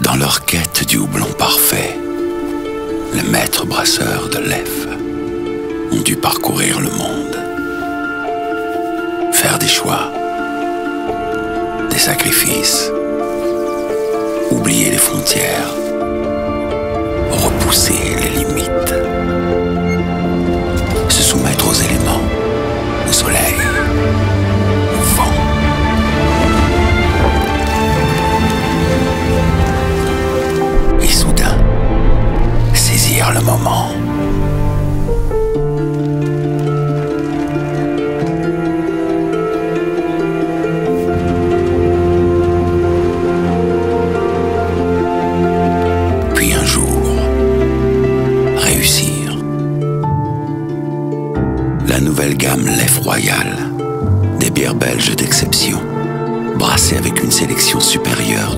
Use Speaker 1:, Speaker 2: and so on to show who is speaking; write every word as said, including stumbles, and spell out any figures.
Speaker 1: Dans leur quête du houblon parfait, les maîtres brasseurs de l'Ef ont dû parcourir le monde, faire des choix, des sacrifices, oublier les frontières, repousser les limites, se soumettre aux éléments, au soleil, au vent. Et soudain, saisir le moment. Puis un jour, réussir. La nouvelle gamme L'Ef Royal, des bières belges d'exception, brassées avec une sélection supérieure